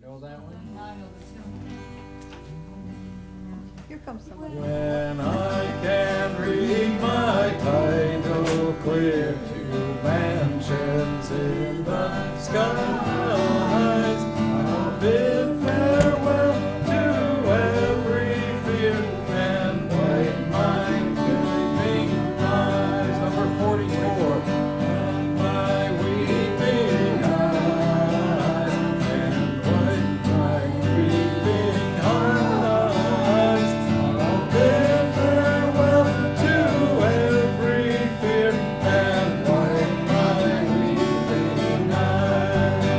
know that one? I know the tune. Here comes somebody. When I can read my title clear to mansions in the skies, I'll bid farewell to every fear and wipe my weeping eyes. Number 44. And my weeping eyes, and wipe my weeping eyes. I'll bid farewell to every fear and wipe my weeping eyes.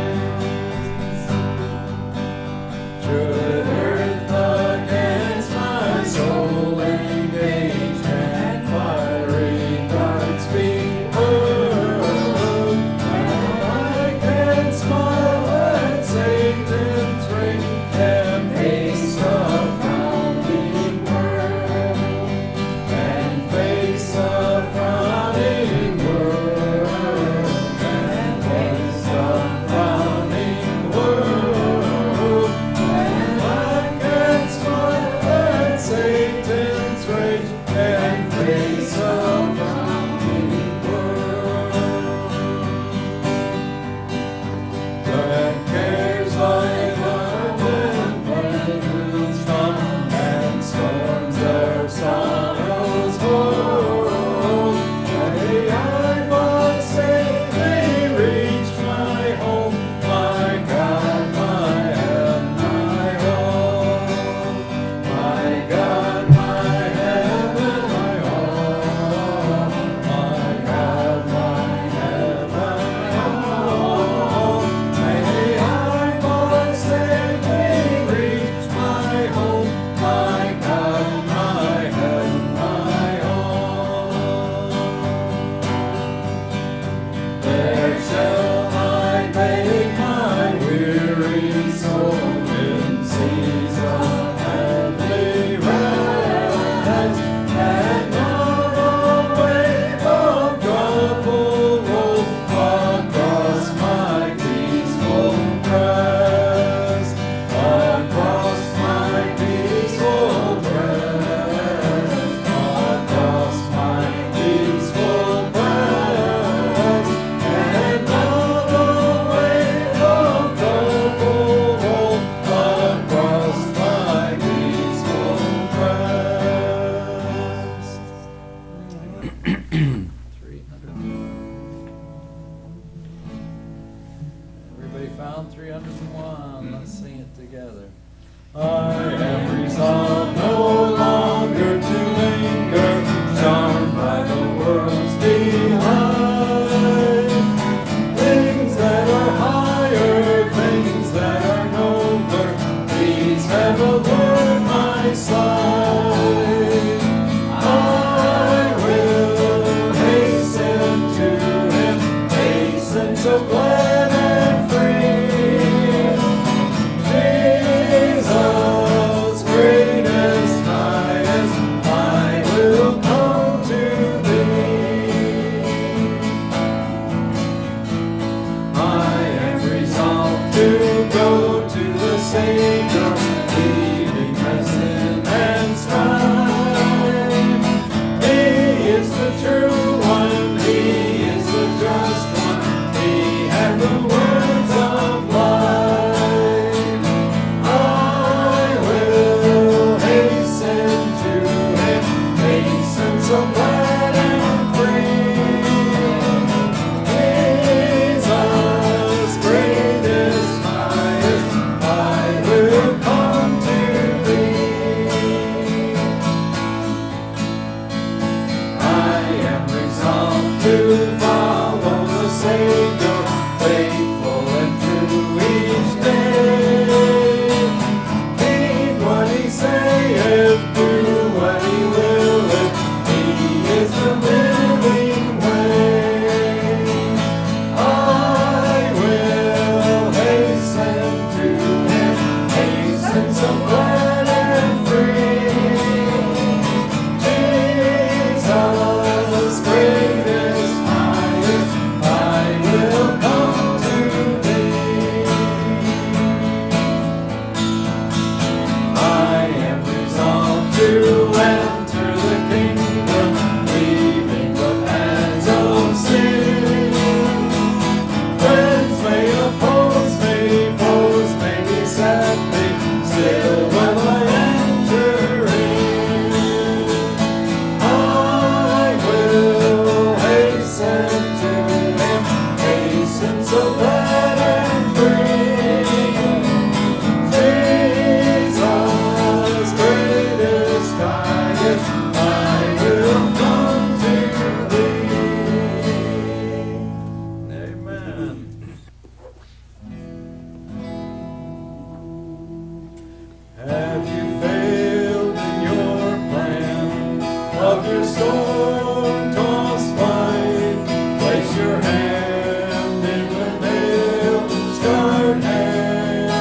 storm-tossed life, place your hand in the nail-scarred hand.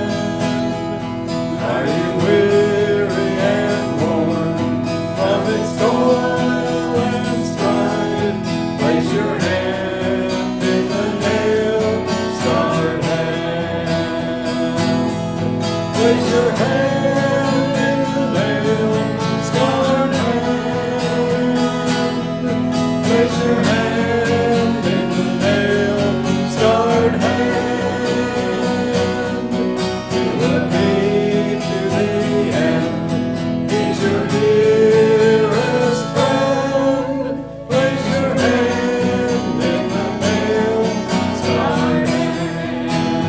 Are you weary and worn from its toil and strife? Place your hand in the nail-scarred hand. Place your hand in the nail-scarred hand. Place your hand in the nail-scarred hand. He will keep to the end. He's your dearest friend. Place your hand in the nail-scarred hand.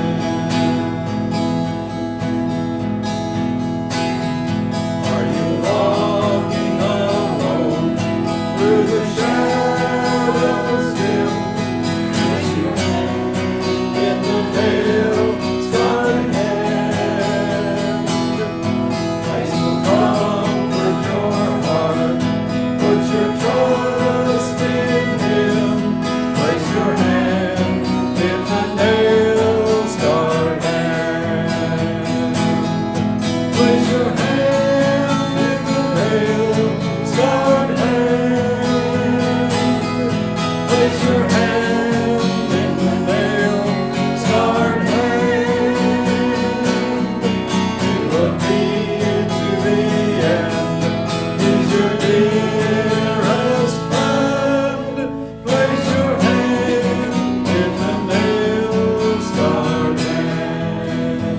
Are you walking alone through the shadows dim? Place your hand in the nail-scarred hand. Christ will comfort your heart. Put your trust in Him. Place your hand in the nail-scarred hand. Place your hand in the nail-scarred hand. Place your hand in the nail-scarred hand. He will keep to the end. He's your dearest friend. Place your hand in the nail-scarred hand.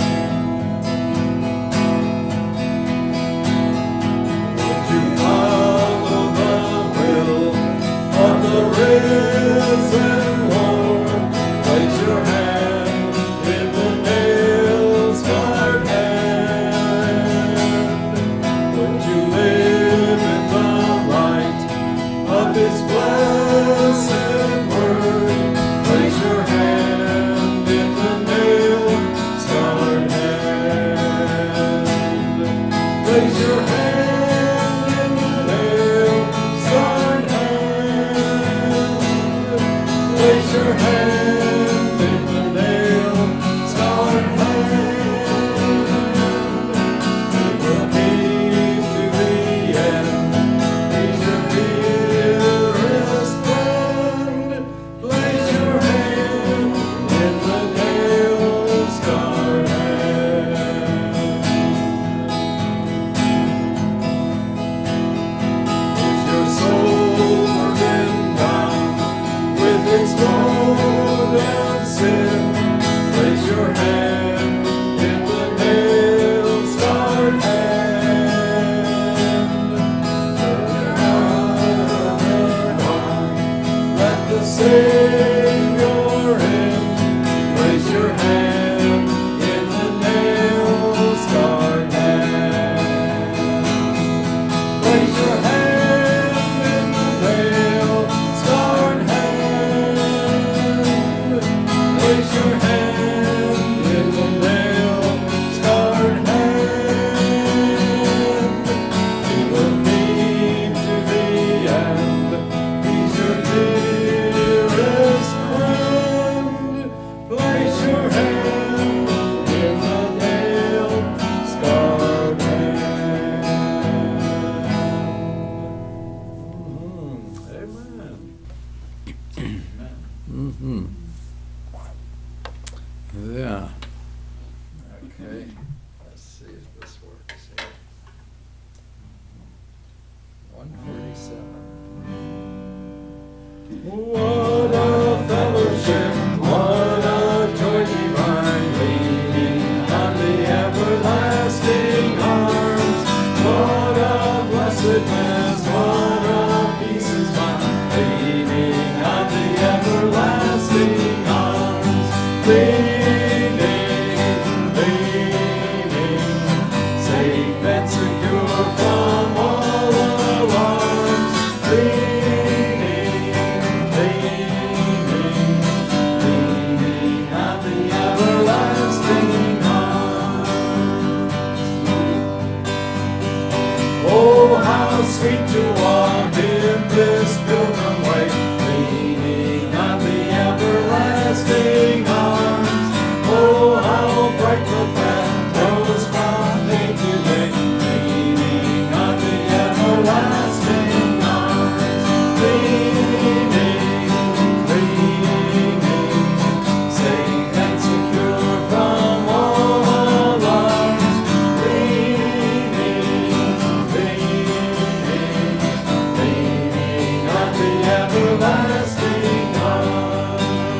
Would you follow the will of the risen Lord? Place your hand in the nail-scarred hand. Would you live in the light of His blessed word? Place your hand in the nail-scarred hand. Place your hand in the nail-scarred hand. Place your hand in the nail-scarred hand. He will keep to the end. He's your dearest friend. Place your hand in the nail-scarred hand. Is your soul burdened down with its toil how sweet to walk in this pilgrim way, leaning on the everlasting arms. Oh, how bright the path goes from day to day, leaning on the everlasting arms. Leaning, safe and secure from all alarms. Leaning on the everlasting arms.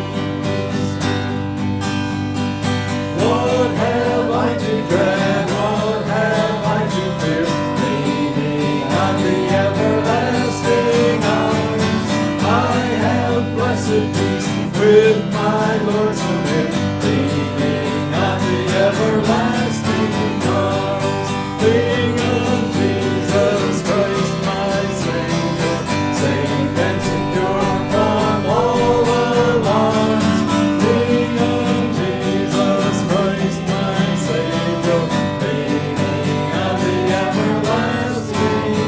What have I to dread? What have I to fear? Leaning on the everlasting arms. I have blessed peace with my Lord so near, leaning on the everlasting arms. King of Jesus Christ, my Savior, safe and secure from all alarms. King of Jesus Christ, my Savior, leaning on the everlasting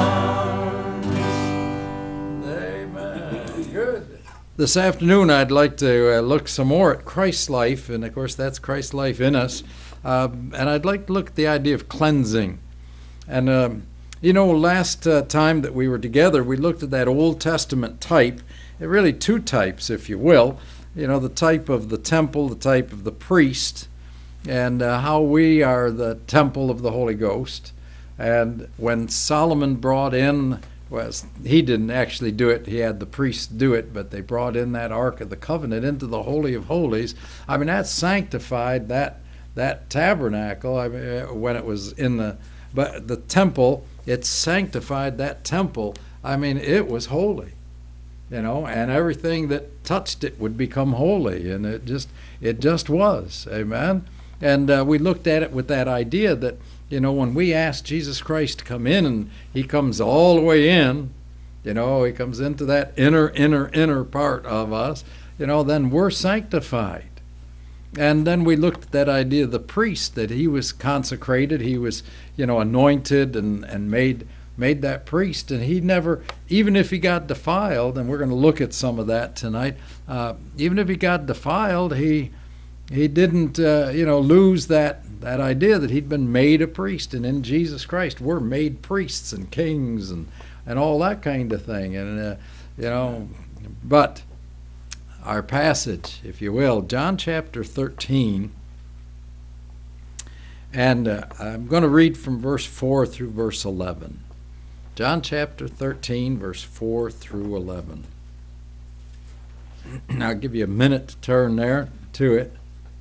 arms. Amen. Good. This afternoon, I'd like to look some more at Christ's life, and of course, that's Christ's life in us. And I'd like to look at the idea of cleansing. And, last time that we were together, we looked at that Old Testament type, really two types, if you will. The type of the temple, the type of the priest, and how we are the temple of the Holy Ghost. And when Solomon brought in, he didn't actually do it, he had the priests do it, but they brought in that Ark of the Covenant into the Holy of Holies. I mean, that sanctified that tabernacle. I mean, when it was in the temple, it sanctified that temple. I mean, it was holy, and everything that touched it would become holy, and it just was. Amen. And we looked at it with that idea that, when we ask Jesus Christ to come in, and he comes all the way in, he comes into that inner part of us, then we're sanctified. And then we looked at that idea of the priest, that he was consecrated, he was, anointed and made that priest, and he never, even if he got defiled, and we're going to look at some of that tonight, even if he got defiled, he didn't, lose that idea that he'd been made a priest. And in Jesus Christ, we're made priests and kings and all that kind of thing. And, but our passage, if you will, John chapter 13, and I'm going to read from verse 4 through verse 11. John chapter 13, verse 4 through 11. I'll give you a minute to turn there to it.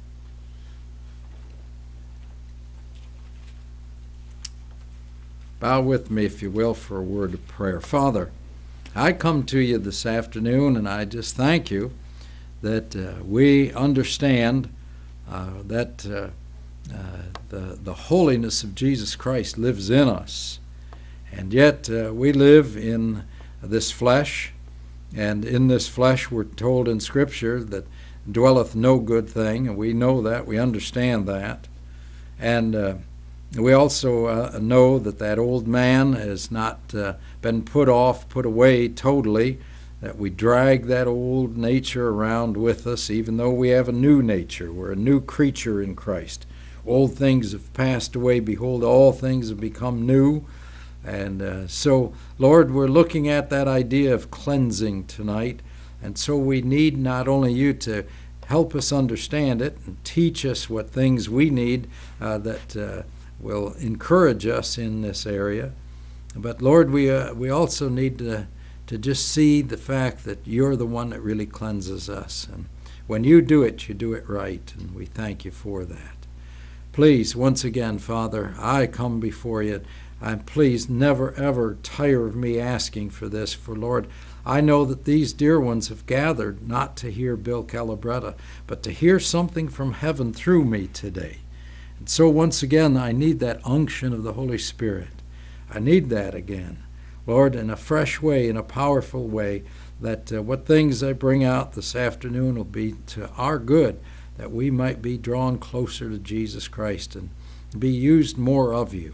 Bow with me, if you will, for a word of prayer. Father, I come to you this afternoon, and I just thank you that we understand that the holiness of Jesus Christ lives in us. And yet we live in this flesh, and in this flesh we're told in Scripture that dwelleth no good thing, and we know that, we understand that. And we also know that old man has not been put away totally, that we drag that old nature around with us, even though we have a new nature. We're a new creature in Christ. Old things have passed away. Behold, all things have become new. And so, Lord, we're looking at that idea of cleansing tonight. And so we need not only you to help us understand it and teach us what things we need that will encourage us in this area, but Lord, we also need to just see the fact that you're the one that really cleanses us. And when you do it right, and we thank you for that. Please, once again, Father, I come before you, and please never ever tire of me asking for this, for Lord, I know that these dear ones have gathered not to hear Bill Calabretta, but to hear something from heaven through me today. And so once again, I need that unction of the Holy Spirit. I need that again, Lord, in a fresh way, in a powerful way, that what things I bring out this afternoon will be to our good, that we might be drawn closer to Jesus Christ and be used more of you.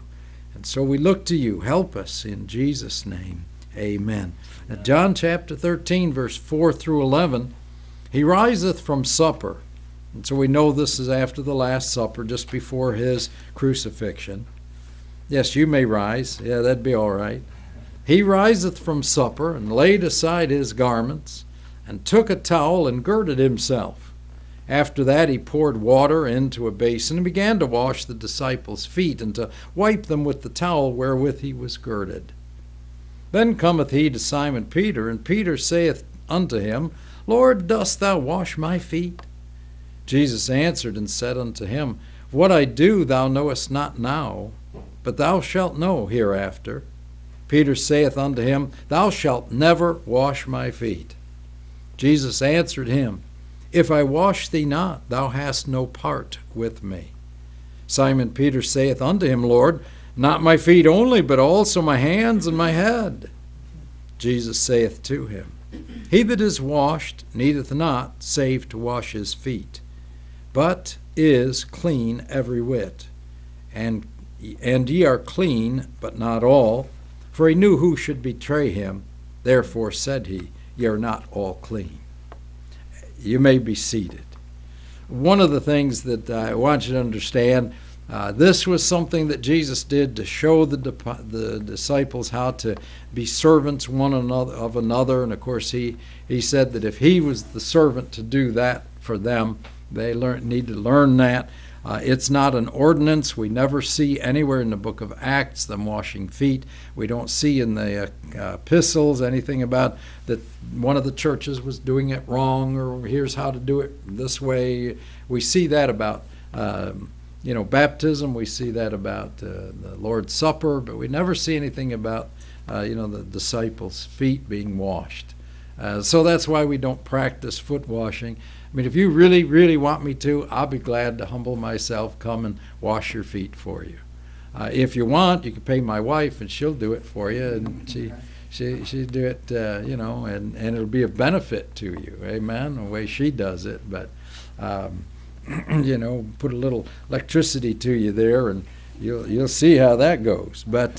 And so we look to you. Help us in Jesus' name. Amen. Now, John chapter 13, verse 4 through 11, he riseth from supper. And so we know this is after the Last Supper, just before his crucifixion. Yes, you may rise. Yeah, that'd be all right. He riseth from supper, and laid aside his garments, and took a towel, and girded himself. After that he poured water into a basin, and began to wash the disciples' feet, and to wipe them with the towel wherewith he was girded. Then cometh he to Simon Peter, and Peter saith unto him, Lord, dost thou wash my feet? Jesus answered and said unto him, What I do thou knowest not now, but thou shalt know hereafter. Peter saith unto him, Thou shalt never wash my feet. Jesus answered him, If I wash thee not, thou hast no part with me. Simon Peter saith unto him, Lord, not my feet only, but also my hands and my head. Jesus saith to him, He that is washed needeth not save to wash his feet, but is clean every whit. And ye are clean, but not all. For he knew who should betray him. Therefore said he, Ye are not all clean. You may be seated. One of the things that I want you to understand, this was something that Jesus did to show the disciples how to be servants one of another. And of course, he said that if he was the servant to do that for them, they need to learn that. It's not an ordinance. We never see anywhere in the book of Acts them washing feet. We don't see in the epistles anything about that one of the churches was doing it wrong, or here's how to do it this way. We see that about baptism. We see that about the Lord's Supper, but we never see anything about the disciples' feet being washed. So that's why we don't practice foot washing. I mean, if you really, really want me to, I'll be glad to humble myself, come and wash your feet for you. If you want, you can pay my wife, and she'll do it for you, and she'll do it, and it'll be of benefit to you. Amen. The way she does it, but put a little electricity to you there, and you'll see how that goes. But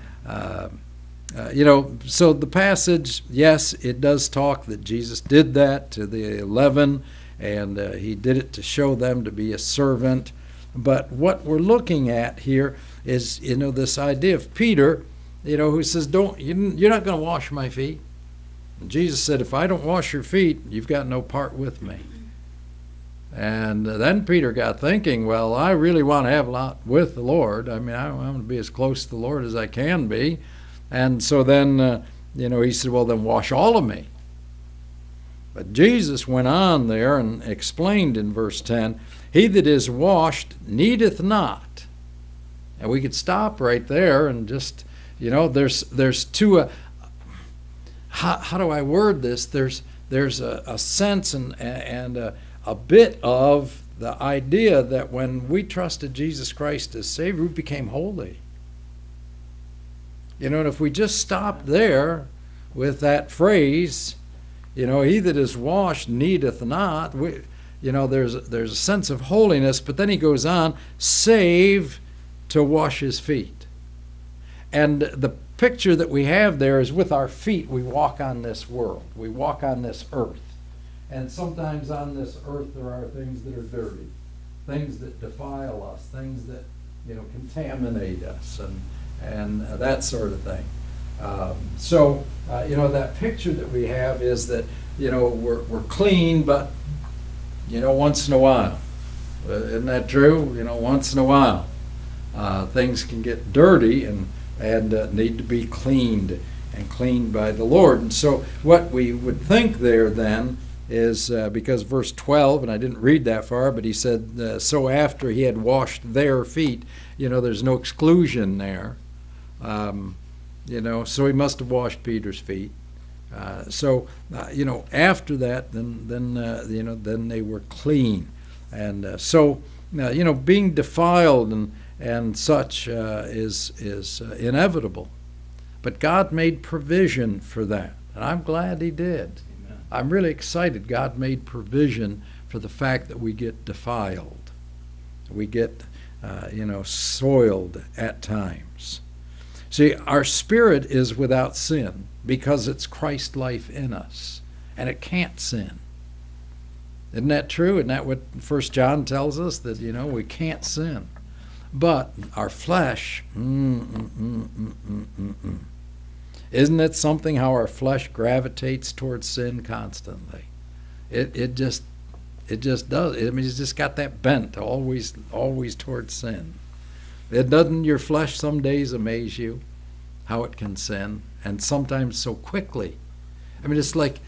so the passage, yes, it does talk that Jesus did that to the 11, and he did it to show them to be a servant. But what we're looking at here is, this idea of Peter, who says, you're not going to wash my feet. And Jesus said, if I don't wash your feet, you've got no part with me. And then Peter got thinking, well, I really want to have a lot with the Lord. I mean, I want to be as close to the Lord as I can be. And so then, he said, well, then wash all of me. But Jesus went on there and explained in verse 10, He that is washed needeth not. And we could stop right there and just, there's two, how do I word this? There's a sense and a bit of the idea that when we trusted Jesus Christ as Savior, we became holy. And if we just stop there with that phrase, he that is washed needeth not, there's a sense of holiness, but then he goes on, save to wash his feet. And the picture that we have there is with our feet, we walk on this world. We walk on this earth. And sometimes on this earth there are things that are dirty, things that defile us, things that, contaminate us, and that sort of thing. That picture that we have is that, we're clean, but, once in a while. Isn't that true? Once in a while. Things can get dirty and need to be cleaned by the Lord. And so what we would think there then is, because verse 12, and I didn't read that far, but he said, so after he had washed their feet, there's no exclusion there. So he must have washed Peter's feet. After that, then they were clean. And being defiled and such is inevitable. But God made provision for that, and I'm glad he did. Amen. I'm really excited God made provision for the fact that we get defiled. We get, soiled at times. See, our spirit is without sin because it's Christ's life in us, and it can't sin. Isn't that true? Isn't that what 1 John tells us? That, we can't sin. But our flesh, Isn't it something how our flesh gravitates towards sin constantly? It just does. I mean, it's just got that bent always towards sin. It doesn't your flesh some days amaze you how it can sin, and sometimes so quickly. I mean, it's like,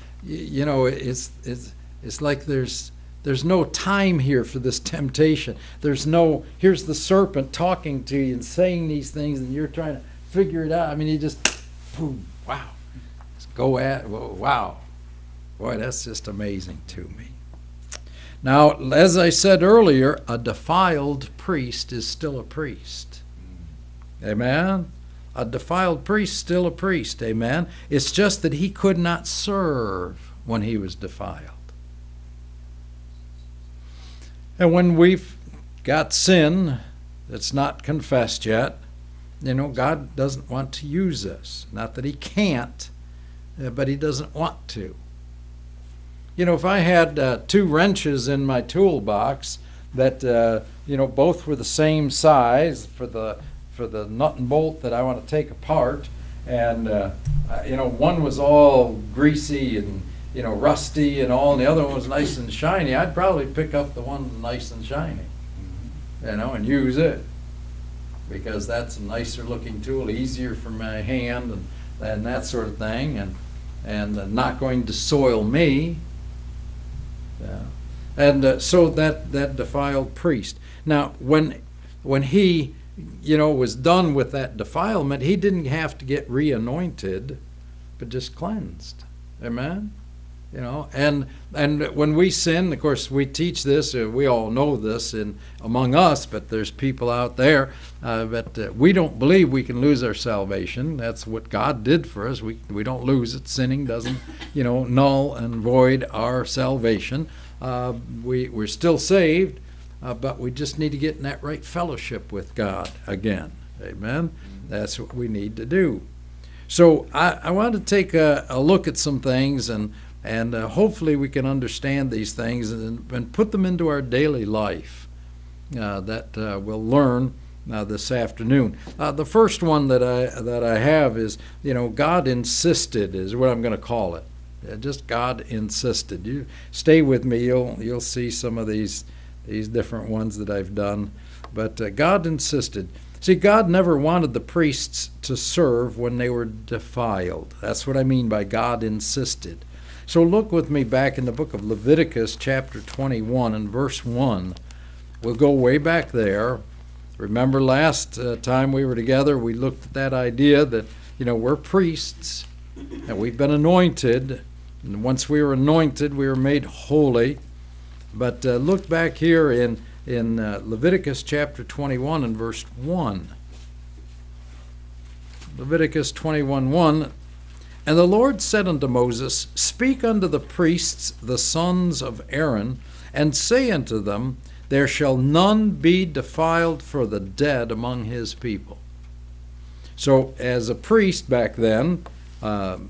it's like there's no time here for this temptation. Here's the serpent talking to you and saying these things, and you're trying to figure it out. I mean, you just, boom, wow, just go at, wow. Boy, that's just amazing to me. Now, as I said earlier, a defiled priest is still a priest. Amen? A defiled priest, still a priest. Amen? It's just that he could not serve when he was defiled. And when we've got sin that's not confessed yet, God doesn't want to use us. Not that he can't, but he doesn't want to. If I had 2 wrenches in my toolbox that, both were the same size for the nut and bolt that I want to take apart, and, one was all greasy and, rusty and all, and the other one was nice and shiny, I'd probably pick up the one nice and shiny, and use it, because that's a nicer looking tool, easier for my hand, and that sort of thing, and not going to soil me. Yeah. And so that defiled priest. Now, when he, was done with that defilement, he didn't have to get re-anointed, but just cleansed. Amen? And when we sin, of course, we teach this, we all know this among us, but there's people out there, but we don't believe we can lose our salvation. That's what God did for us. We don't lose it. Sinning doesn't, null and void our salvation. We're still saved, but we just need to get in that right fellowship with God again. Amen? That's what we need to do. So I want to take a look at some things, and hopefully we can understand these things and put them into our daily life that we'll learn this afternoon. The first one that I have is, God insisted is what I'm going to call it. Just God insisted. You stay with me. You'll see some of these different ones that I've done. But God insisted. See, God never wanted the priests to serve when they were defiled. That's what I mean by God insisted. So look with me back in the book of Leviticus chapter 21 and verse 1. We'll go way back there. Remember last time we were together, we looked at that idea that, we're priests and we've been anointed. And once we were anointed, we were made holy. But look back here in Leviticus chapter 21 and verse 1. Leviticus 21:1. And the Lord said unto Moses, Speak unto the priests, the sons of Aaron, and say unto them, There shall none be defiled for the dead among his people. So as a priest back then, the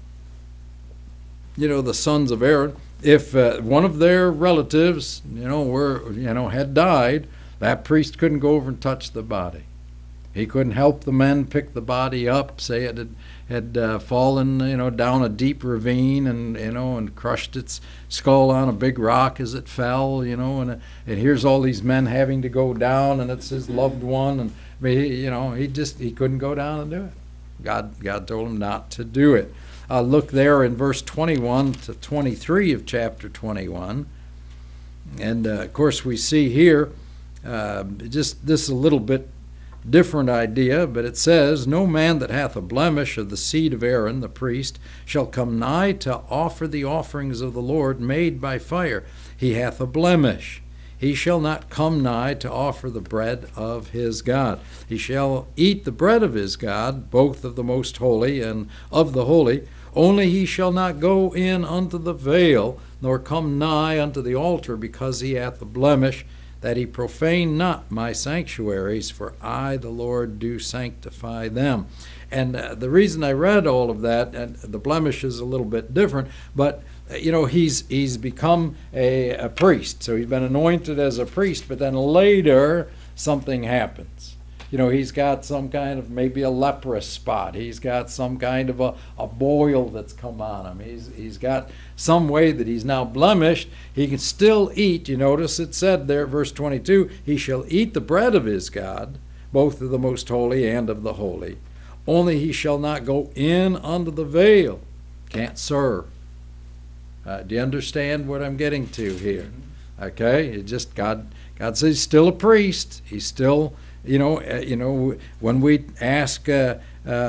sons of Aaron, if one of their relatives, had died, that priest couldn't go over and touch the body. He couldn't help the men pick the body up, say it had fallen, down a deep ravine and crushed its skull on a big rock as it fell, and here's all these men having to go down, and it's his loved one, and he couldn't go down and do it. God told him not to do it. Look there in verse 21 to 23 of chapter 21, and of course we see here just this a little bit different idea, but it says, No man that hath a blemish of the seed of Aaron the priest shall come nigh to offer the offerings of the Lord made by fire. He hath a blemish. He shall not come nigh to offer the bread of his God. He shall eat the bread of his God, both of the most holy and of the holy. Only he shall not go in unto the veil, nor come nigh unto the altar, because he hath a blemish, that he profane not my sanctuaries, for I, the Lord, do sanctify them. And the reason I read all of that, and the blemish is a little bit different, but he's become a priest. So he's been anointed as a priest, but then later something happens. He's got some kind of maybe a leprous spot. He's got some kind of a boil that's come on him. He's got some way that he's now blemished. He can still eat. You notice it said there, verse 22, he shall eat the bread of his God, both of the most holy and of the holy. Only he shall not go in under the veil. Can't serve. Do you understand what I'm getting to here? Okay, it just God says he's still a priest. He's still, when we ask, for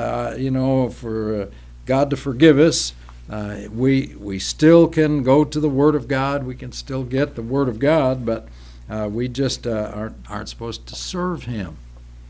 God to forgive us, we still can go to the Word of God. We can still get the Word of God, but we just aren't supposed to serve Him.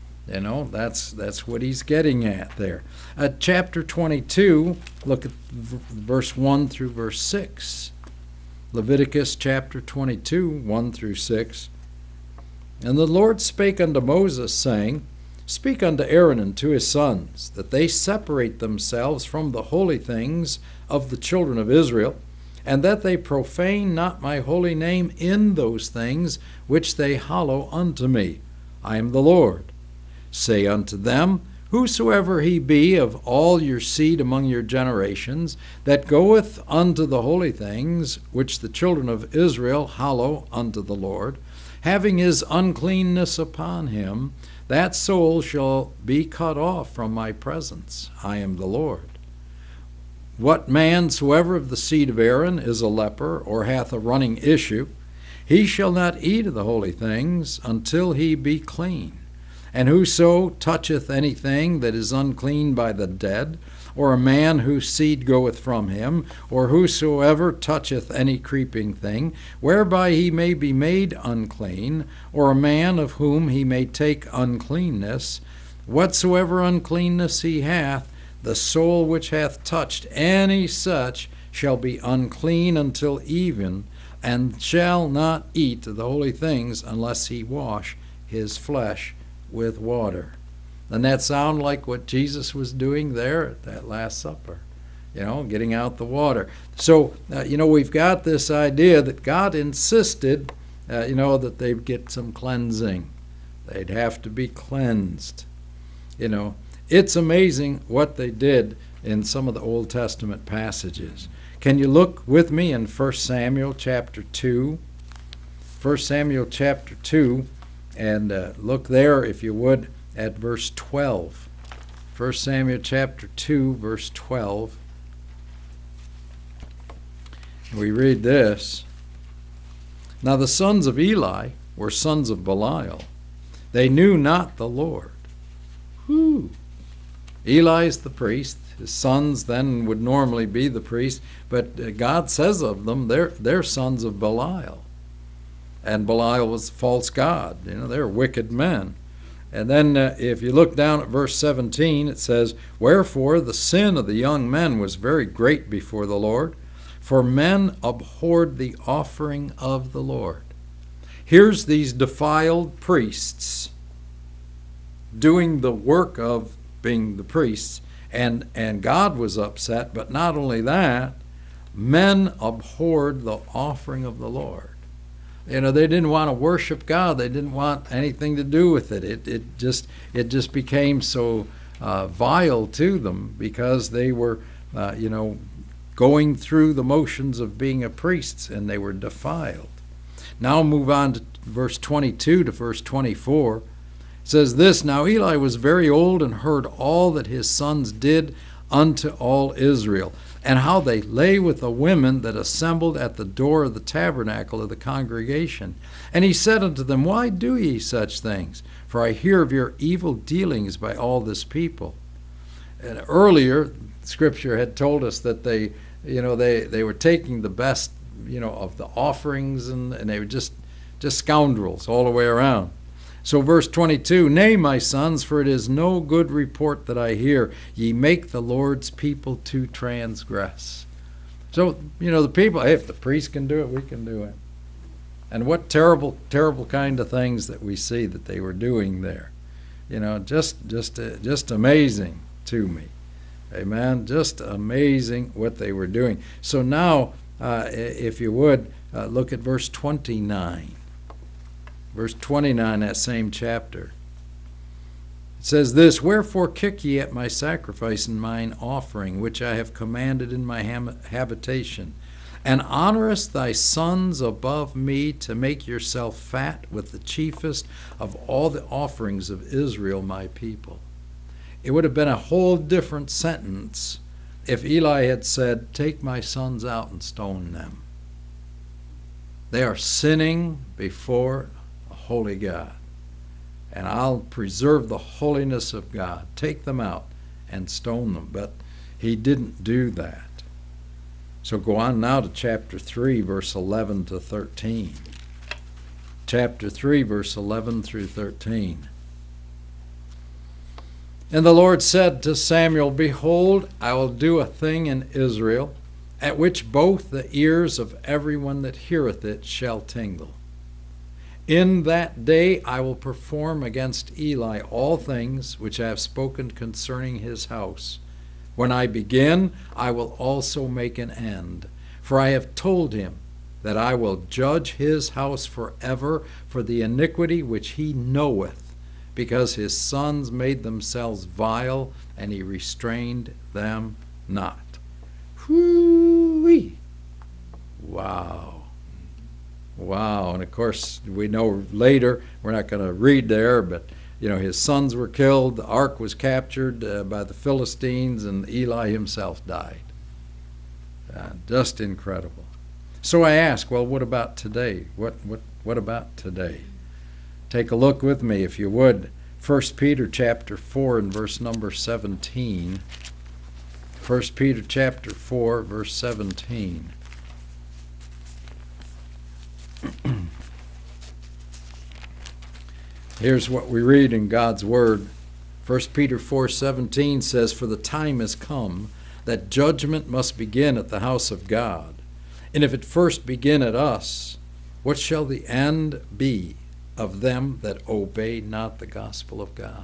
That's what he's getting at there. Chapter 22, look at verse 1 through verse 6. Leviticus chapter 22, 1 through 6. And the Lord spake unto Moses, saying, Speak unto Aaron and to his sons, that they separate themselves from the holy things of the children of Israel, and that they profane not my holy name in those things which they hallow unto me. I am the Lord. Say unto them, Whosoever he be of all your seed among your generations, that goeth unto the holy things which the children of Israel hallow unto the Lord, having his uncleanness upon him, that soul shall be cut off from my presence. I am the Lord. What man soever of the seed of Aaron is a leper, or hath a running issue, he shall not eat of the holy things until he be clean. And whoso toucheth anything that is unclean by the dead, or a man whose seed goeth from him, or whosoever toucheth any creeping thing, whereby he may be made unclean, or a man of whom he may take uncleanness, whatsoever uncleanness he hath, the soul which hath touched any such shall be unclean until even, and shall not eat the holy things unless he wash his flesh with water. Doesn't that sound like what Jesus was doing there at that Last Supper? Getting out the water. So, we've got this idea that God insisted, that they'd get some cleansing. They'd have to be cleansed. It's amazing what they did in some of the Old Testament passages. Can you look with me in 1 Samuel chapter 2? 1 Samuel chapter 2. And look there, if you would, at verse 12. 1 Samuel chapter 2, verse 12. We read this. Now the sons of Eli were sons of Belial. They knew not the Lord. Eli's the priest. His sons then would normally be the priest. But God says of them, they're sons of Belial. And Belial was a false god. They're wicked men. And then if you look down at verse 17, it says, Wherefore the sin of the young men was very great before the Lord, for men abhorred the offering of the Lord. Here's these defiled priests doing the work of being the priests, and God was upset, but not only that, men abhorred the offering of the Lord. They didn't want to worship God. They didn't want anything to do with it. It just became so vile to them because they were, going through the motions of being a priest, and they were defiled. Now move on to verse 22 to verse 24. It says this, Now Eli was very old and heard all that his sons did unto all Israel, and how they lay with the women that assembled at the door of the tabernacle of the congregation. And he said unto them, Why do ye such things? For I hear of your evil dealings by all this people. And earlier, Scripture had told us that they were taking the best, of the offerings, and they were just scoundrels all the way around. So verse 22, Nay, my sons, for it is no good report that I hear. Ye make the Lord's people to transgress. So, the people, hey, if the priest can do it, we can do it. And what terrible, terrible kind of things that we see that they were doing there. Just amazing. to me. Amen. Just amazing what they were doing. So now, if you would, look at verse 29. Verse 29, that same chapter. It says this, "Wherefore kick ye at my sacrifice and mine offering, which I have commanded in my habitation, and honorest thy sons above me, to make yourself fat with the chiefest of all the offerings of Israel my people." It would have been a whole different sentence if Eli had said, "Take my sons out and stone them." They are sinning before a holy God. And I'll preserve the holiness of God. Take them out and stone them. But he didn't do that. So go on now to chapter 3, verse 11 to 13. Chapter 3, verse 11 through 13. "And the Lord said to Samuel, Behold, I will do a thing in Israel, at which both the ears of everyone that heareth it shall tingle. In that day I will perform against Eli all things which I have spoken concerning his house. When I begin, I will also make an end. For I have told him that I will judge his house forever for the iniquity which he knoweth, because his sons made themselves vile, and he restrained them not." Whoo-wee! Wow. Wow. And of course, we know later, we're not going to read there, but his sons were killed, the ark was captured by the Philistines, and Eli himself died. Just incredible. So I ask, well, what about today? What about today? Take a look with me, if you would. 1 Peter chapter 4 and verse number 17. 1 Peter chapter 4, verse 17. Here's what we read in God's Word. 1 Peter 4:17 says, "For the time is come that judgment must begin at the house of God. And if it first begin at us, what shall the end be of them that obey not the gospel of God?"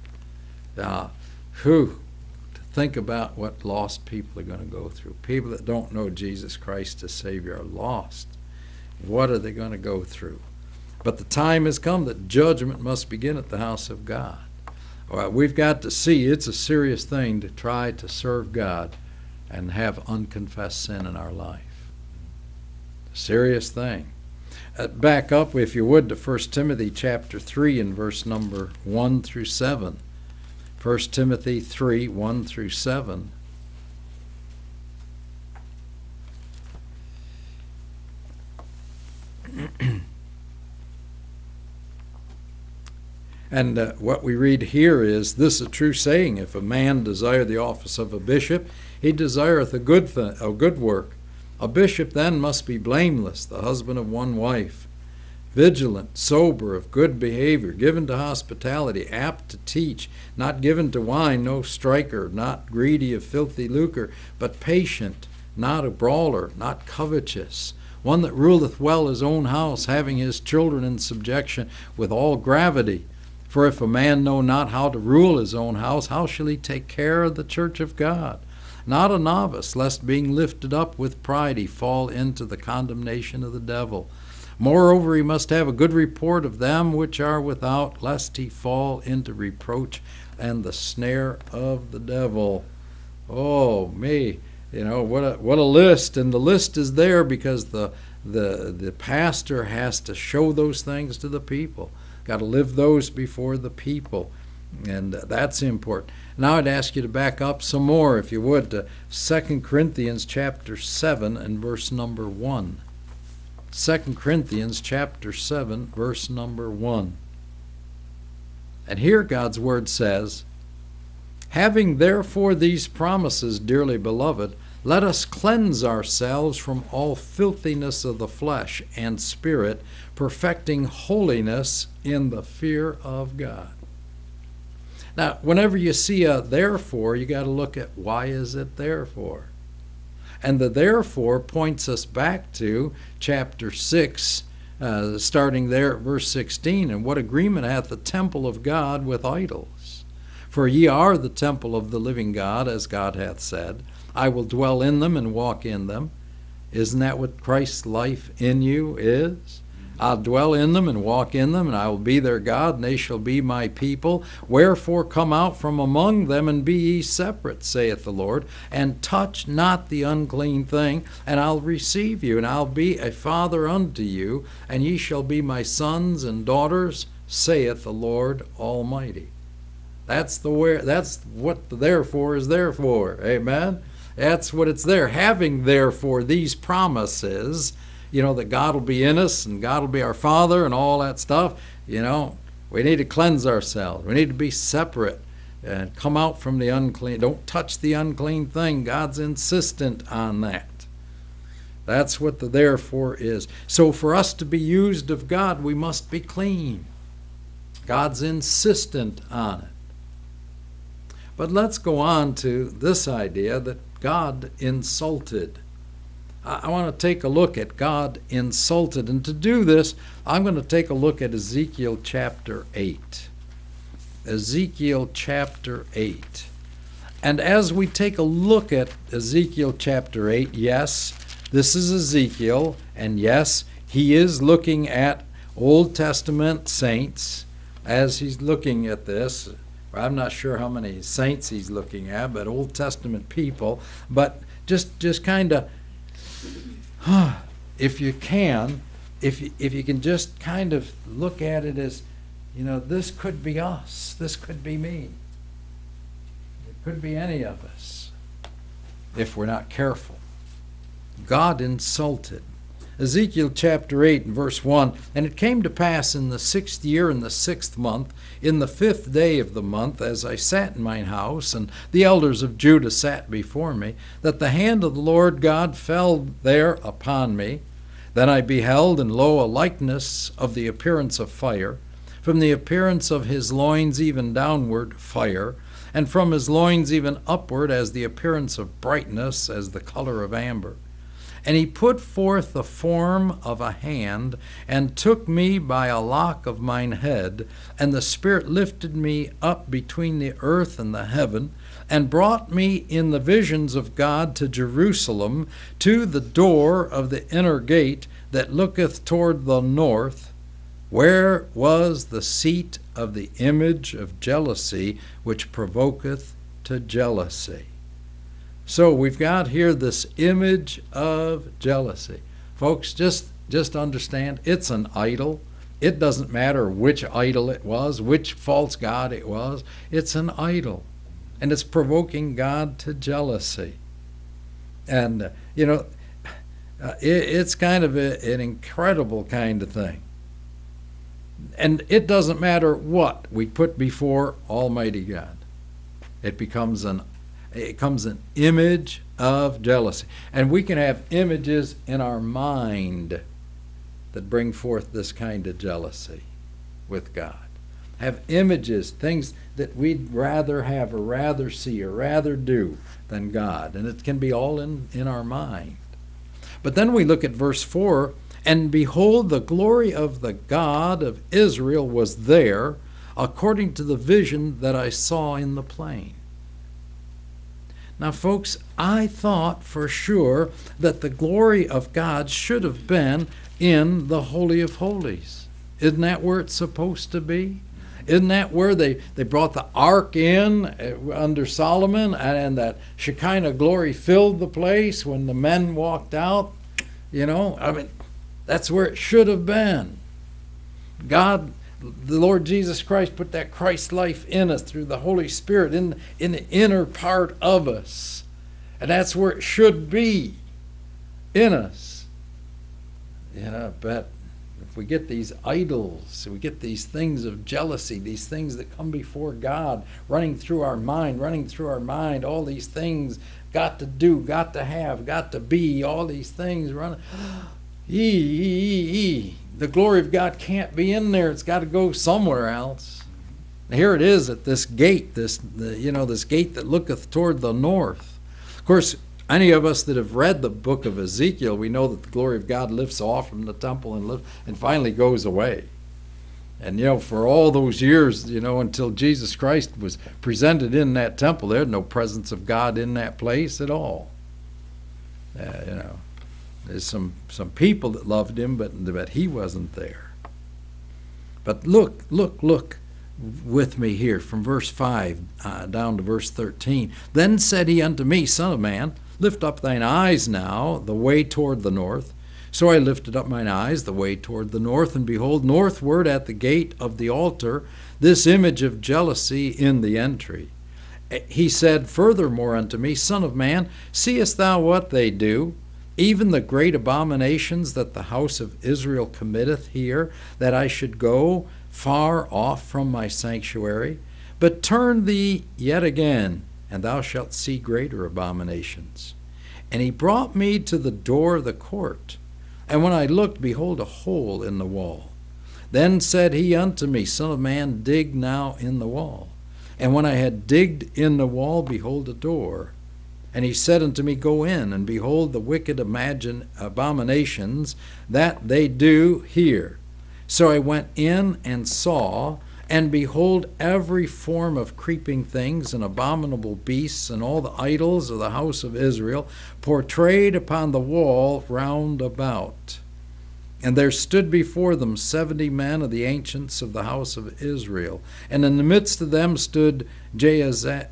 To think about what lost people are going to go through. People that don't know Jesus Christ as Savior are lost. What are they going to go through? But the time has come that judgment must begin at the house of God. All right, we've got to see it's a serious thing to try to serve God and have unconfessed sin in our life. Serious thing. Back up, if you would, to 1 Timothy chapter 3 and verse number 1 through 7. 1 Timothy 3, 1 through 7. And what we read here is, "This is a true saying, if a man desire the office of a bishop, he desireth a good work. A bishop then must be blameless, the husband of one wife, vigilant, sober, of good behavior, given to hospitality, apt to teach, not given to wine, no striker, not greedy of filthy lucre, but patient, not a brawler, not covetous, one that ruleth well his own house, having his children in subjection with all gravity. For if a man know not how to rule his own house, how shall he take care of the church of God? Not a novice, lest being lifted up with pride he fall into the condemnation of the devil. Moreover, he must have a good report of them which are without, lest he fall into reproach and the snare of the devil." Oh, me. What a list. And the list is there because the pastor has to show those things to the people. Got to live those before the people, and that's important. Now I'd ask you to back up some more, if you would, to 2 Corinthians chapter 7 and verse number 1. 2 Corinthians chapter 7, verse number 1. And here God's Word says, "Having therefore these promises, dearly beloved, let us cleanse ourselves from all filthiness of the flesh and spirit, perfecting holiness in the fear of God." Now, whenever you see a therefore, you got to look at why is it therefore. And the therefore points us back to chapter 6, starting there at verse 16. "And what agreement hath the temple of God with idols? For ye are the temple of the living God, as God hath said, I will dwell in them and walk in them. Isn't that what Christ's life in you is? I'll dwell in them and walk in them, and I will be their God, and they shall be my people. Wherefore come out from among them, and be ye separate, saith the Lord, and touch not the unclean thing, and I'll receive you, and I'll be a father unto you, and ye shall be my sons and daughters, saith the Lord Almighty. That's what the therefore is there for. Amen? That's what it's there. Having therefore these promises, that God will be in us and God will be our Father and all that stuff, we need to cleanse ourselves. We need to be separate and come out from the unclean. Don't touch the unclean thing. God's insistent on that. That's what the therefore is. So for us to be used of God, we must be clean. God's insistent on it. But let's go on to this idea that God insulted. I want to take a look at God insulted. And to do this, I'm going to take a look at Ezekiel chapter 8. Ezekiel chapter 8. And as we take a look at Ezekiel chapter 8, yes, this is Ezekiel, and yes, he is looking at Old Testament saints as he's looking at this. I'm not sure how many saints he's looking at, but Old Testament people. But just kind of, if you can just kind of look at it as, this could be us. This could be me. It could be any of us if we're not careful. God insulted. Ezekiel chapter 8 and verse 1, And it came to pass in the 6th year in the 6th month, in the 5th day of the month, as I sat in mine house, and the elders of Judah sat before me, that the hand of the Lord God fell there upon me. Then I beheld, and lo, a likeness of the appearance of fire, from the appearance of his loins even downward fire, and from his loins even upward as the appearance of brightness, as the color of amber. And he put forth the form of a hand, and took me by a lock of mine head, and the Spirit lifted me up between the earth and the heaven, and brought me in the visions of God to Jerusalem, to the door of the inner gate that looketh toward the north, where was the seat of the image of jealousy, which provoketh to jealousy. So we've got here this image of jealousy. Folks, just understand, it's an idol. It doesn't matter which idol it was, which false god it was. It's an idol. And it's provoking God to jealousy. And, it's kind of an incredible kind of thing. And it doesn't matter what we put before Almighty God. It becomes an image of jealousy. And we can have images in our mind that bring forth this kind of jealousy with God. Have images, things that we'd rather have or rather see or rather do than God. And it can be all in our mind. But then we look at verse 4, And behold, the glory of the God of Israel was there, according to the vision that I saw in the plain. Now, folks, I thought for sure that the glory of God should have been in the Holy of Holies. Isn't that where it's supposed to be? Isn't that where they brought the ark in under Solomon, and that Shekinah glory filled the place when the men walked out? That's where it should have been. God, the Lord Jesus Christ, put that Christ life in us through the Holy Spirit in the inner part of us. And that's where it should be, in us. But if we get these idols, we get these things of jealousy, these things that come before God, running through our mind, all these things, got to do, got to have, got to be, all these things running. The glory of God can't be in there. It's got to go somewhere else. Here it is at this gate, this gate that looketh toward the north. Of course, any of us that have read the book of Ezekiel, we know that the glory of God lifts off from the temple and finally goes away. And, for all those years, until Jesus Christ was presented in that temple, there had no presence of God in that place at all. There's some people that loved him, but he wasn't there. But look with me here from verse 5 down to verse 13. Then said he unto me, Son of man, lift up thine eyes now the way toward the north. So I lifted up mine eyes the way toward the north, and behold, northward at the gate of the altar, this image of jealousy in the entry. He said furthermore unto me, Son of man, seest thou what they do, even the great abominations that the house of Israel committeth here, that I should go far off from my sanctuary? But turn thee yet again, and thou shalt see greater abominations. And he brought me to the door of the court. And when I looked, behold, a hole in the wall. Then said he unto me, Son of man, dig now in the wall. And when I had digged in the wall, behold, a door. And he said unto me, Go in, and behold the wicked abominations that they do here. So I went in and saw, and behold, every form of creeping things and abominable beasts and all the idols of the house of Israel portrayed upon the wall round about. And there stood before them 70 men of the ancients of the house of Israel. And in the midst of them stood Jaazaniah,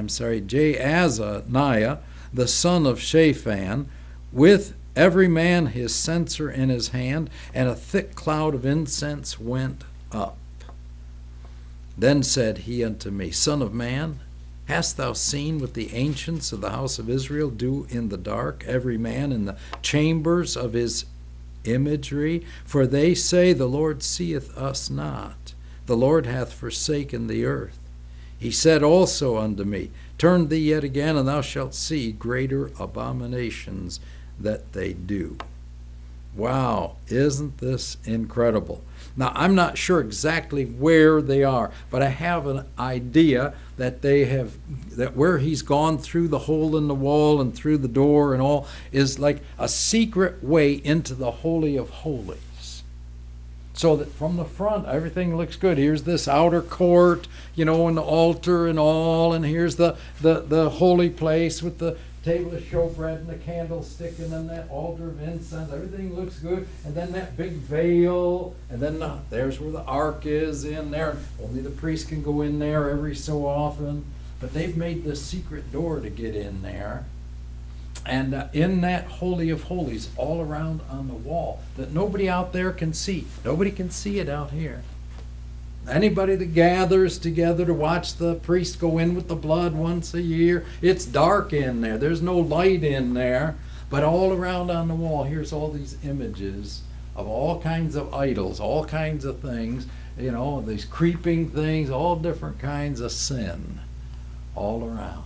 the son of Shaphan, with every man his censer in his hand, and a thick cloud of incense went up. Then said he unto me, Son of man, hast thou seen what the ancients of the house of Israel do in the dark, every man in the chambers of his imagery? For they say, The Lord seeth us not. The Lord hath forsaken the earth. He said also unto me, Turn thee yet again, and thou shalt see greater abominations that they do. Wow, isn't this incredible? Now, I'm not sure exactly where they are, but I have an idea that that where he's gone through the hole in the wall and through the door and all is like a secret way into the Holy of Holies. So that from the front, everything looks good. Here's this outer court, and the altar and all, and here's the holy place with the table of showbread and the candlestick, and then that altar of incense. Everything looks good. And then that big veil, and then there's where the ark is in there. Only the priest can go in there every so often. But they've made this secret door to get in there. And in that Holy of Holies, all around on the wall, that nobody out there can see. Nobody can see it out here. Anybody that gathers together to watch the priest go in with the blood once a year, it's dark in there. There's no light in there. But all around on the wall, here's all these images of all kinds of idols, all kinds of things, these creeping things, all different kinds of sin all around.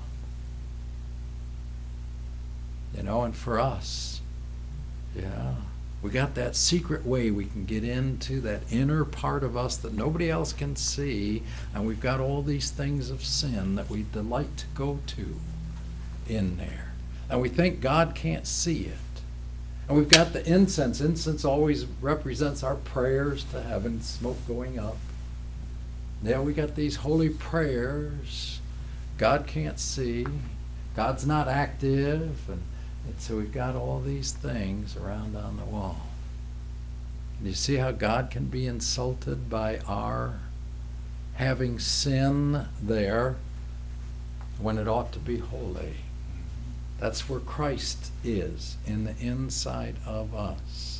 And for us, we got that secret way we can get into that inner part of us that nobody else can see, and we've got all these things of sin that we delight to go to in there. And we think God can't see it. And we've got the incense. Incense always represents our prayers to heaven, smoke going up. Now we got these holy prayers. God can't see. God's not active. And so we've got all these things around on the wall. You see how God can be insulted by our having sin there when it ought to be holy. That's where Christ is, in the inside of us.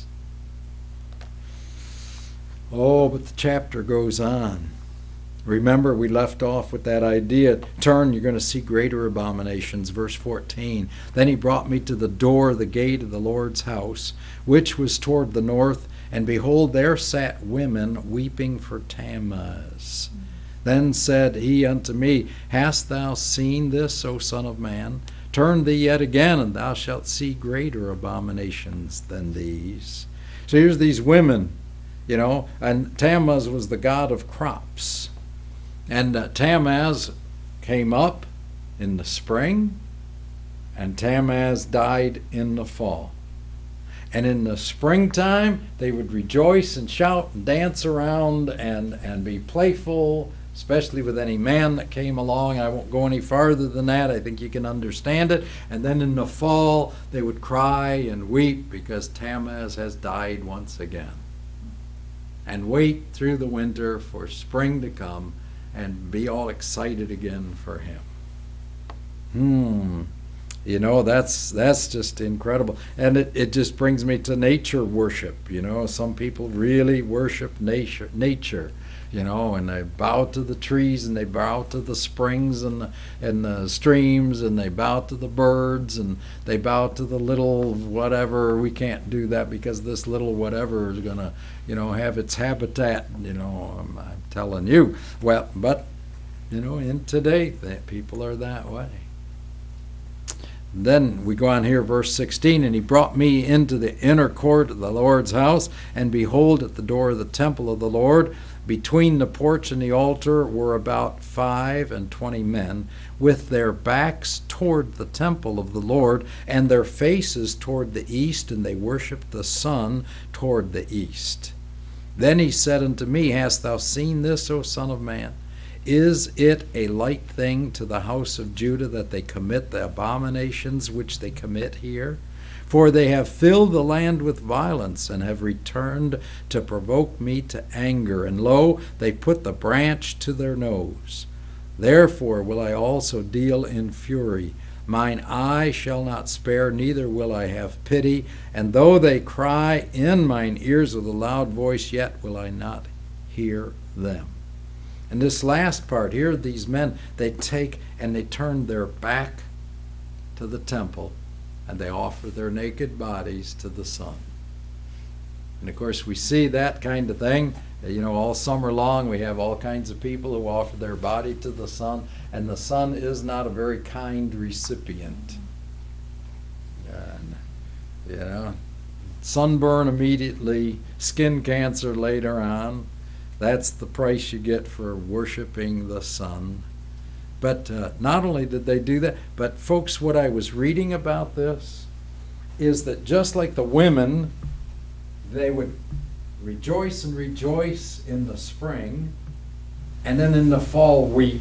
Oh, but the chapter goes on. Remember, we left off with that idea. Turn, you're going to see greater abominations. Verse 14. Then he brought me to the door of the gate of the Lord's house, which was toward the north, and behold, there sat women weeping for Tammuz. Then said he unto me, Hast thou seen this, O son of man? Turn thee yet again, and thou shalt see greater abominations than these. So here's these women, and Tammuz was the god of crops. And Tammuz came up in the spring, and Tammuz died in the fall. And in the springtime, they would rejoice and shout and dance around and be playful, especially with any man that came along. I won't go any farther than that. I think you can understand it. And then in the fall, they would cry and weep because Tammuz has died once again. And wait through the winter for spring to come and be all excited again for him. You know, that's just incredible. And it just brings me to nature worship. You know, some people really worship nature, you know, and they bow to the trees and they bow to the springs and the streams, and they bow to the birds and they bow to the little whatever. We can't do that because this little whatever is going to, you know, have its habitat, you know, I'm telling you. Well, but, you know, in today, people are that way. Then we go on here, verse 16, and he brought me into the inner court of the Lord's house, and behold, at the door of the temple of the Lord, between the porch and the altar, were about 25 men, with their backs toward the temple of the Lord, and their faces toward the east, and they worshipped the sun toward the east. Then he said unto me, Hast thou seen this, O son of man? Is it a light thing to the house of Judah that they commit the abominations which they commit here? For they have filled the land with violence, and have returned to provoke me to anger. And lo, they put the branch to their nose. Therefore will I also deal in fury. Mine eye shall not spare, neither will I have pity. And though they cry in mine ears with a loud voice, yet will I not hear them. And this last part here, these men, they take and they turn their back to the temple, and they offer their naked bodies to the sun. And of course, we see that kind of thing, you know, all summer long. We have all kinds of people who offer their body to the sun, and the sun is not a very kind recipient. And, you know, sunburn immediately, skin cancer later on. That's the price you get for worshiping the sun. But not only did they do that, but folks, what I was reading about this is that just like the women, they would rejoice and rejoice in the spring, and then in the fall weep.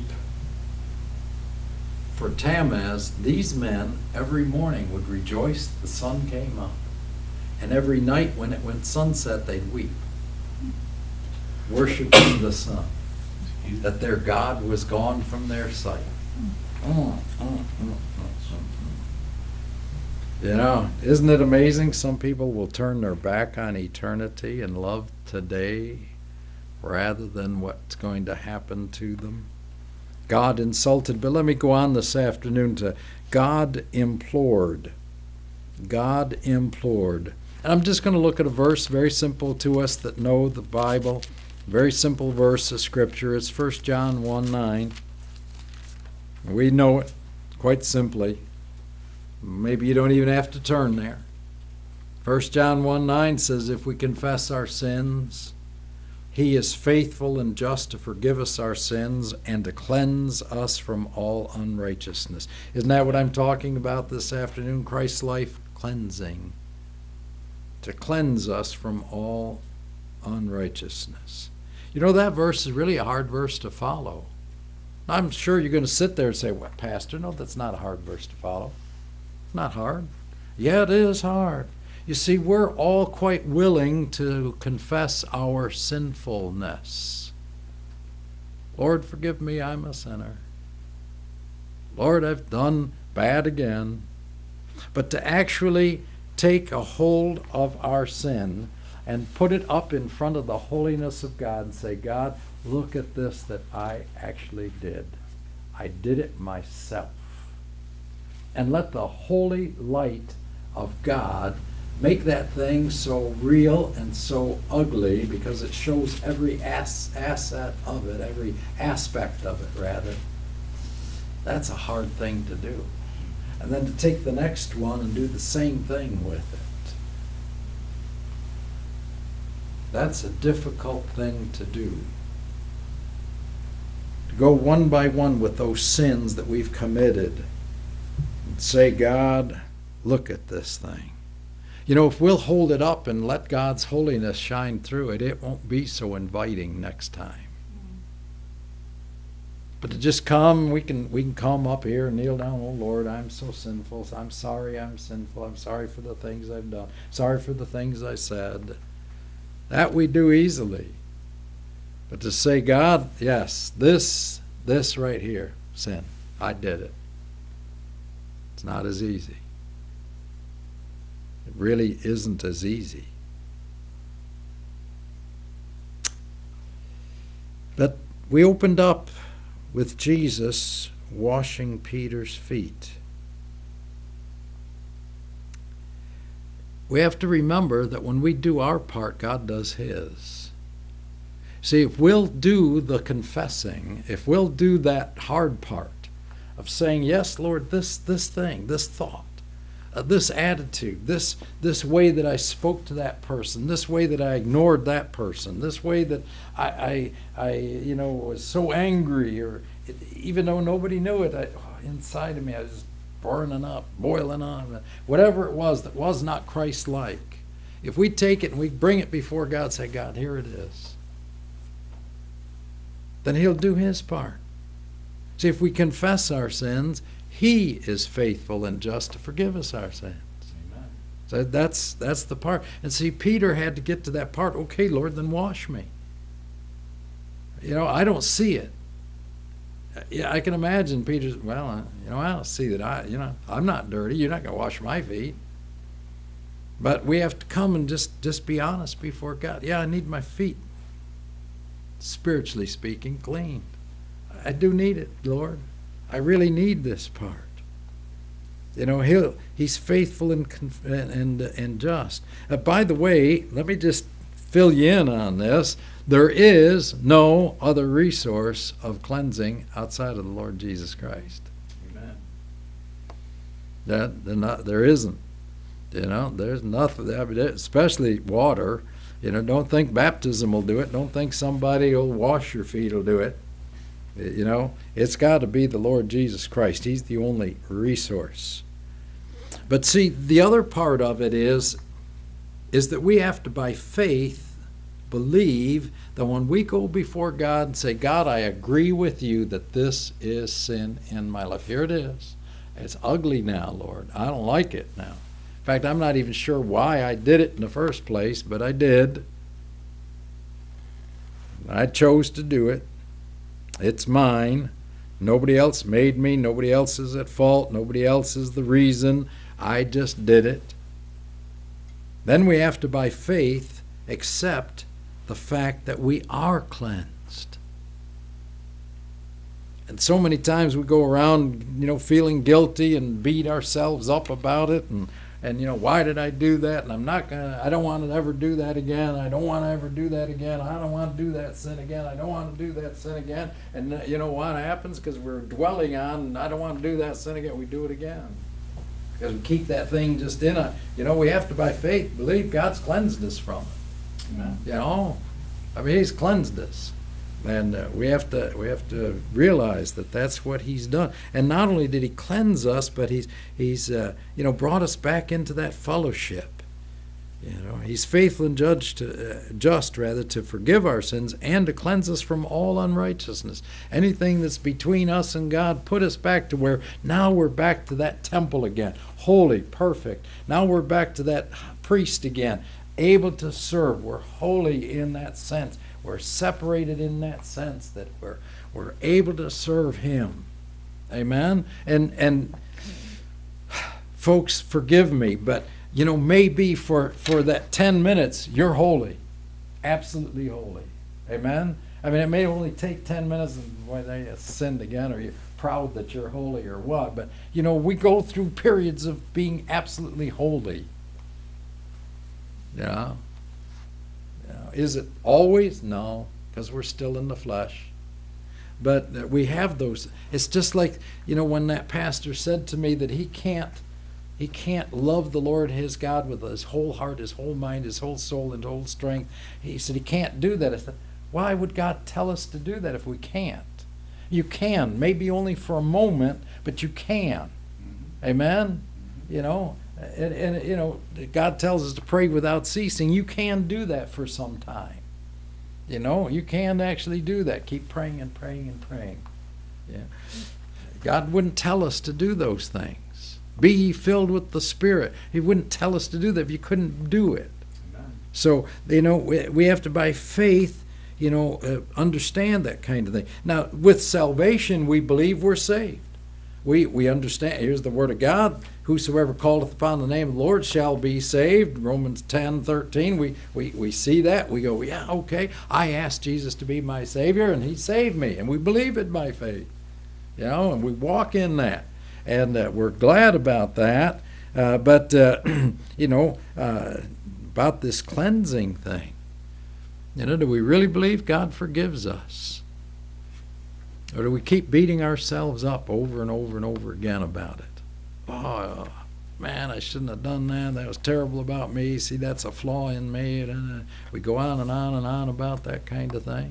For Tammuz, these men every morning would rejoice the sun came up, and every night when it went sunset, they'd weep, worshiping the sun, that their God was gone from their sight. You know, isn't it amazing? Some people will turn their back on eternity and love today rather than what's going to happen to them. God insulted, but let me go on this afternoon to God implored. God implored. And I'm just going to look at a verse very simple to us that know the Bible. Very simple verse of Scripture. It's 1 John 1:9. We know it quite simply. Maybe you don't even have to turn there. 1 John 1:9 says, if we confess our sins, He is faithful and just to forgive us our sins and to cleanse us from all unrighteousness. Isn't that what I'm talking about this afternoon? Christ's life cleansing. To cleanse us from all unrighteousness. You know, that verse is really a hard verse to follow. I'm sure you're going to sit there and say, well, Pastor, no, that's not a hard verse to follow. It's not hard. Yeah, it is hard. You see, we're all quite willing to confess our sinfulness. Lord, forgive me, I'm a sinner. Lord, I've done bad again. But to actually take a hold of our sin and put it up in front of the holiness of God and say, God, look at this that I actually did. I did it myself. And let the holy light of God make that thing so real and so ugly, because it shows every asset of it, every aspect of it, rather. That's a hard thing to do. And then to take the next one and do the same thing with it. That's a difficult thing to do. To go one by one with those sins that we've committed and say, God, look at this thing. You know, if we'll hold it up and let God's holiness shine through it, it won't be so inviting next time. But to just come, we can come up here and kneel down. Oh Lord, I'm so sinful. I'm sorry I'm sinful. I'm sorry for the things I've done. Sorry for the things I said. That we do easily. But to say, God, yes, this right here, sin, I did it. It's not as easy. It really isn't as easy. But we opened up with Jesus washing Peter's feet. We have to remember that when we do our part, God does His. See, if we'll do the confessing, if we'll do that hard part of saying, yes, Lord, this thing, this thought, this attitude, this way that I spoke to that person, this way that I ignored that person, this way that I was so angry, or even though nobody knew it, inside of me I was just burning up, boiling on, whatever it was that was not Christ-like. If we take it and we bring it before God, say, God, here it is, then He'll do His part. See, if we confess our sins, He is faithful and just to forgive us our sins. Amen. So that's the part. And see, Peter had to get to that part. Okay, Lord, then wash me. I don't see it. Yeah, I can imagine Peter's, I don't see that I'm not dirty. You're not going to wash my feet. But we have to come and just be honest before God. Yeah, I need my feet, spiritually speaking, cleaned. I do need it, Lord. I really need this part. He's faithful and just. By the way, let me just fill you in on this. There is no other resource of cleansing outside of the Lord Jesus Christ. Amen. There isn't. There's nothing, especially water. Don't think baptism will do it. Don't think somebody will wash your feet will do it. It's got to be the Lord Jesus Christ. He's the only resource. But see, the other part of it is that we have to, by faith, believe that when we go before God and say, God, I agree with you that this is sin in my life. Here it is. It's ugly now, Lord. I don't like it now. In fact, I'm not even sure why I did it in the first place, but I did. I chose to do it. It's mine. Nobody else made me. Nobody else is at fault. Nobody else is the reason. I just did it. Then we have to, by faith, accept the fact that we are cleansed. And so many times we go around, feeling guilty and beat ourselves up about it, and why did I do that? And I don't want to ever do that again. I don't want to ever do that again. I don't want to do that sin again. I don't want to do that sin again. And you know what happens? Because we're dwelling on, I don't want to do that sin again, we do it again. Because we keep that thing just in it. We have to, by faith, believe God's cleansed us from it. Amen. He's cleansed us. And we have to realize that that's what He's done. And not only did He cleanse us, but He's brought us back into that fellowship. He's faithful and just to forgive our sins and to cleanse us from all unrighteousness. Anything that's between us and God, put us back to where now we're back to that temple again, holy, perfect. Now we're back to that priest again, able to serve. We're holy in that sense. We're separated in that sense that we're able to serve Him. Amen? And folks, forgive me, but maybe for that 10 minutes, you're holy. Absolutely holy. Amen? It may only take 10 minutes and whether you sinned again or you're proud that you're holy or what, but we go through periods of being absolutely holy. Is it always? No, because we're still in the flesh. But we have those. It's just like, when that pastor said to me that he can't love the Lord his God with his whole heart, his whole mind, his whole soul, and whole strength. He said he can't do that. I said, why would God tell us to do that if we can't? You can, maybe only for a moment, but you can. Mm-hmm. Amen? And you know, God tells us to pray without ceasing. You can do that for some time. You know, you can actually do that. Keep praying and praying and praying. Yeah. God wouldn't tell us to do those things. Be ye filled with the Spirit. He wouldn't tell us to do that if you couldn't do it. Amen. So, you know, we have to, by faith, you know, understand that kind of thing. Now, with salvation, we believe we're saved. We understand. Here's the word of God. Whosoever calleth upon the name of the Lord shall be saved. Romans 10:13. We see that. We go, yeah, okay. I asked Jesus to be my Savior, and He saved me. And we believe it by faith. You know, and we walk in that. And we're glad about that. But you know, about this cleansing thing. You know, do we really believe God forgives us? Or do we keep beating ourselves up over and over and over again about it? Oh, man, I shouldn't have done that. That was terrible about me. See, that's a flaw in me. And we go on and on and on about that kind of thing.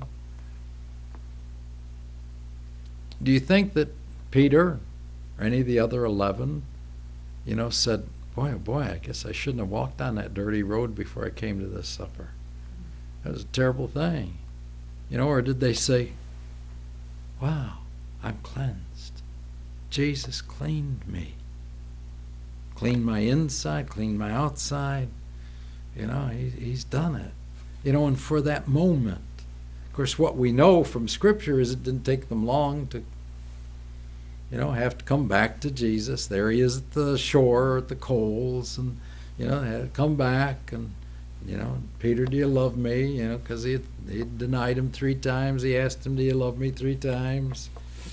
Do you think that Peter or any of the other 11, you know, said, boy, oh boy, I guess I shouldn't have walked on that dirty road before I came to this supper? That was a terrible thing. You know, or did they say, wow, I'm cleansed. Jesus cleaned me. Cleaned my inside, cleaned my outside. You know, He's done it. You know, and for that moment, of course, what we know from Scripture is it didn't take them long to, you know, have to come back to Jesus. There He is at the shore, at the coals, and, you know, had to come back and, you know, Peter, do you love me? You know, because he denied Him 3 times. He asked Him, do you love me 3 times?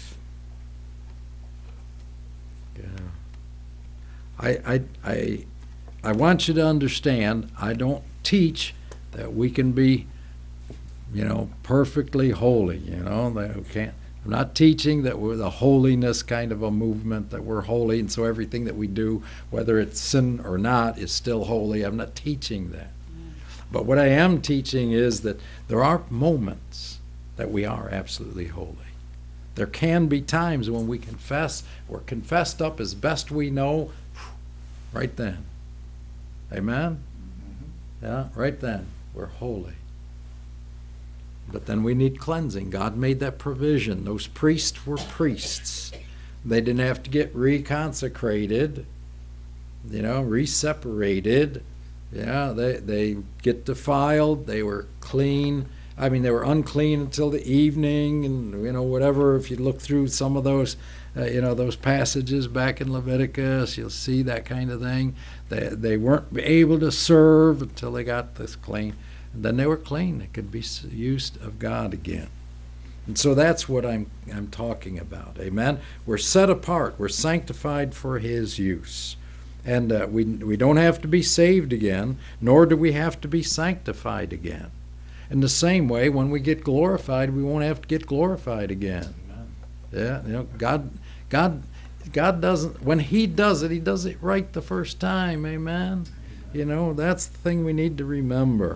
Yeah. I want you to understand, I don't teach that we can be, you know, perfectly holy. You know, that we can't. I'm not teaching that we're the holiness kind of a movement, that we're holy, and so everything that we do, whether it's sin or not, is still holy. I'm not teaching that. But what I am teaching is that there are moments that we are absolutely holy. There can be times when we confess, we're confessed up as best we know, right then. Amen? Yeah, right then. We're holy. But then we need cleansing. God made that provision. Those priests were priests. They didn't have to get reconsecrated, you know, reseparated. Yeah, they get defiled. They were clean. I mean, they were unclean until the evening, and you know, whatever. If you look through some of those, you know, those passages back in Leviticus, you'll see that kind of thing. They weren't able to serve until they got this clean, and then they were clean. They could be used of God again. And so that's what I'm talking about. Amen. We're set apart. We're sanctified for His use. And we don't have to be saved again, nor do we have to be sanctified again. In the same way, when we get glorified, we won't have to get glorified again. Amen. Yeah, you know, God doesn't. When He does it right the first time. Amen. Amen. You know, that's the thing we need to remember.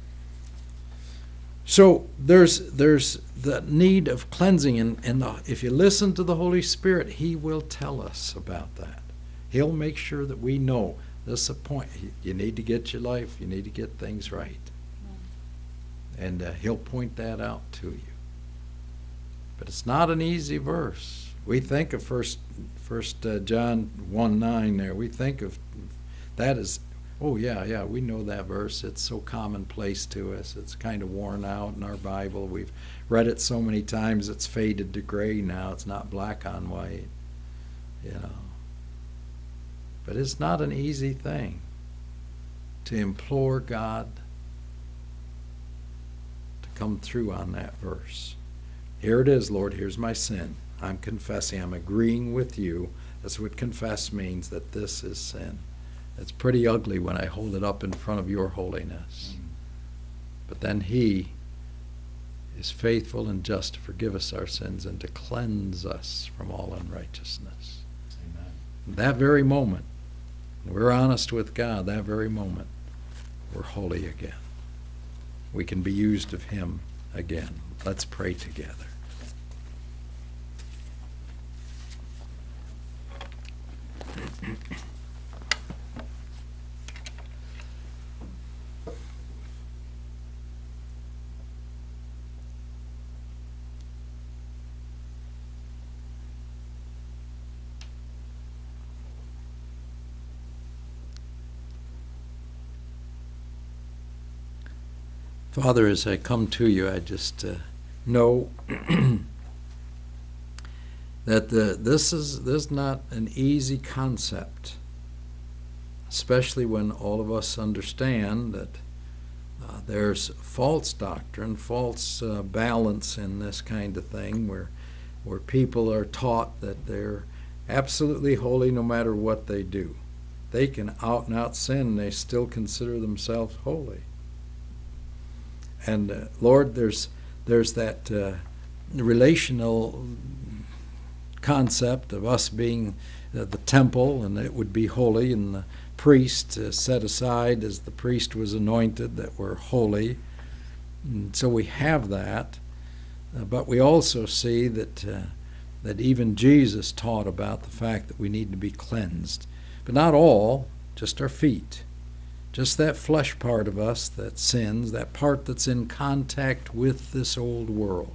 So there's the need of cleansing, and if you listen to the Holy Spirit, He will tell us about that. He'll make sure that we know this is a point. You need to get your life. You need to get things right. And He'll point that out to you. But it's not an easy verse. We think of First John 1:9 there. We think of that as, oh yeah, we know that verse. It's so commonplace to us. It's kind of worn out in our Bible. We've read it so many times it's faded to gray now. It's not black on white. You know. But it's not an easy thing to implore God to come through on that verse. Here it is, Lord, here's my sin. I'm confessing, I'm agreeing with you. That's what confess means, that this is sin. It's pretty ugly when I hold it up in front of your holiness. But then He is faithful and just to forgive us our sins and to cleanse us from all unrighteousness. Amen. That very moment, we're honest with God, that very moment, we're holy again. We can be used of Him again. Let's pray together. Father, as I come to you, I just know that this is not an easy concept, especially when all of us understand that there's false doctrine, false balance in this kind of thing, where people are taught that they're absolutely holy no matter what they do. They can out and out sin and they still consider themselves holy. And Lord, there's that relational concept of us being the temple, and it would be holy, and the priest set aside as the priest was anointed, that we're holy. And so we have that, but we also see that even Jesus taught about the fact that we need to be cleansed. But not all, just our feet. Just that flesh part of us that sins, that part that's in contact with this old world.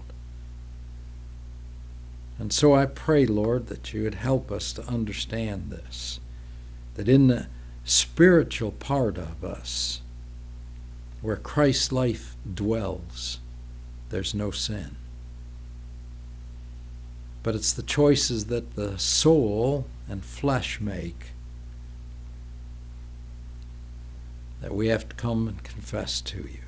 And so I pray, Lord, that you would help us to understand this, that in the spiritual part of us, where Christ's life dwells, there's no sin. But it's the choices that the soul and flesh make that we have to come and confess to you.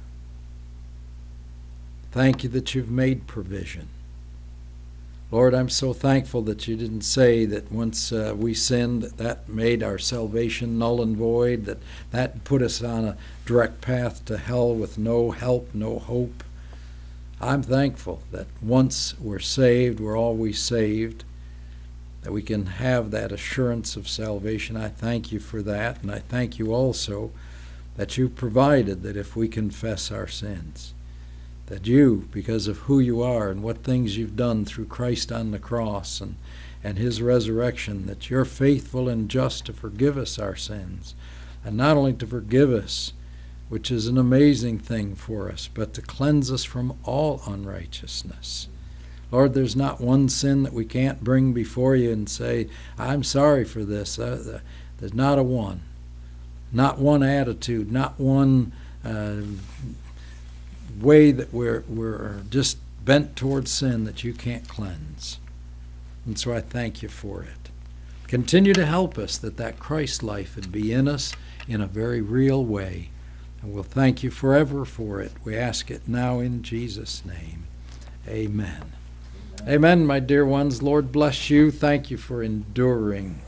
Thank you that you've made provision. Lord, I'm so thankful that you didn't say that once we sinned, that made our salvation null and void, that put us on a direct path to hell with no help, no hope. I'm thankful that once we're saved, we're always saved, that we can have that assurance of salvation. I thank you for that, and I thank you also that you provided that if we confess our sins, that you, because of who you are and what things you've done through Christ on the cross and his resurrection, that you're faithful and just to forgive us our sins, and not only to forgive us, which is an amazing thing for us, but to cleanse us from all unrighteousness. Lord, there's not one sin that we can't bring before you and say, I'm sorry for this. There's not a one. Not one attitude, not one way that we're just bent towards sin that you can't cleanse. And so I thank you for it. Continue to help us that Christ life would be in us in a very real way. And we'll thank you forever for it. We ask it now in Jesus' name. Amen. Amen, my dear ones. Lord bless you. Thank you for enduring